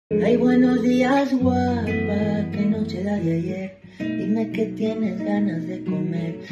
Ay, buenos días, guapa, qué noche la de ayer. Dime que tienes ganas de comer.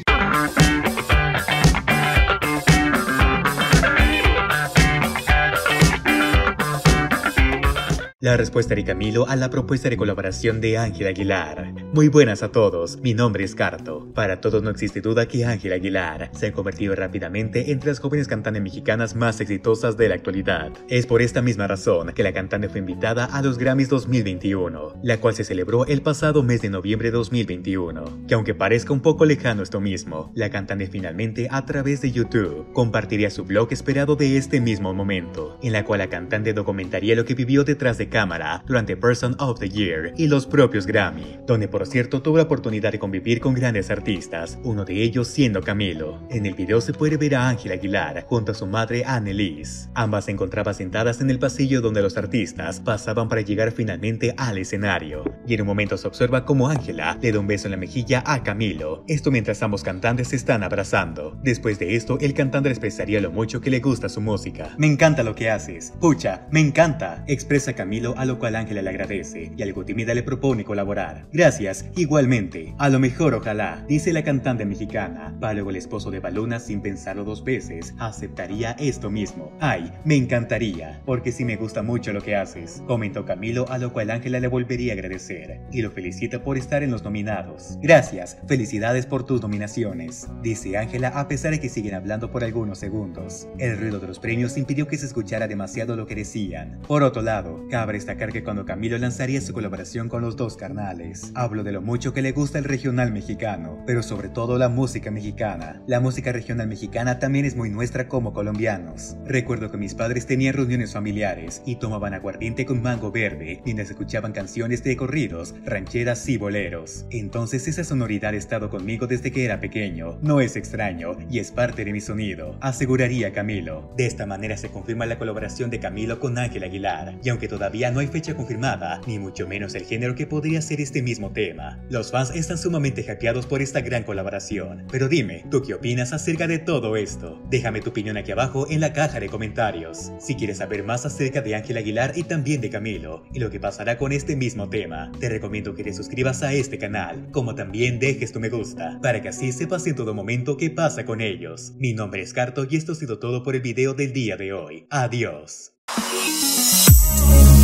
La respuesta de Camilo a la propuesta de colaboración de Ángel Aguilar. Muy buenas a todos, mi nombre es Carto. Para todos no existe duda que Ángel Aguilar se ha convertido rápidamente entre las jóvenes cantantes mexicanas más exitosas de la actualidad. Es por esta misma razón que la cantante fue invitada a los Grammys 2021, la cual se celebró el pasado mes de noviembre de 2021. Que aunque parezca un poco lejano esto mismo, la cantante finalmente a través de YouTube compartiría su blog esperado de este mismo momento, en la cual la cantante documentaría lo que vivió detrás de cámara durante Person of the Year y los propios Grammy, donde por cierto tuvo la oportunidad de convivir con grandes artistas, uno de ellos siendo Camilo. En el video se puede ver a Ángel Aguilar junto a su madre Annelise. Ambas se encontraban sentadas en el pasillo donde los artistas pasaban para llegar finalmente al escenario, y en un momento se observa como Ángela le da un beso en la mejilla a Camilo, esto mientras ambos cantantes se están abrazando. Después de esto, el cantante le expresaría lo mucho que le gusta su música. Me encanta lo que haces, pucha, me encanta, expresa Camilo, a lo cual Ángela le agradece y algo tímida le propone colaborar. Gracias, igualmente, a lo mejor ojalá, dice la cantante mexicana. Para luego el esposo de Baluna, sin pensarlo dos veces, aceptaría esto mismo. Ay, me encantaría, porque sí me gusta mucho lo que haces, comentó Camilo, a lo cual Ángela le volvería a agradecer y lo felicita por estar en los nominados. Gracias, felicidades por tus nominaciones, dice Ángela a pesar de que siguen hablando por algunos segundos. El ruido de los premios impidió que se escuchara demasiado lo que decían. Por otro lado, cabe destacar que cuando Camilo lanzaría su colaboración con los dos carnales, habló de lo mucho que le gusta el regional mexicano, pero sobre todo la música mexicana. La música regional mexicana también es muy nuestra como colombianos. Recuerdo que mis padres tenían reuniones familiares y tomaban aguardiente con mango verde mientras escuchaban canciones de corridos, rancheras y boleros. Entonces esa sonoridad ha estado conmigo desde que era pequeño. No es extraño y es parte de mi sonido, aseguraría Camilo. De esta manera se confirma la colaboración de Camilo con Ángel Aguilar, y aunque todavía no hay fecha confirmada, ni mucho menos el género que podría ser este mismo tema, los fans están sumamente hypeados por esta gran colaboración. Pero dime, ¿tú qué opinas acerca de todo esto? Déjame tu opinión aquí abajo en la caja de comentarios. Si quieres saber más acerca de Ángel Aguilar y también de Camilo, y lo que pasará con este mismo tema, te recomiendo que te suscribas a este canal, como también dejes tu me gusta, para que así sepas en todo momento qué pasa con ellos. Mi nombre es Carto y esto ha sido todo por el video del día de hoy. Adiós.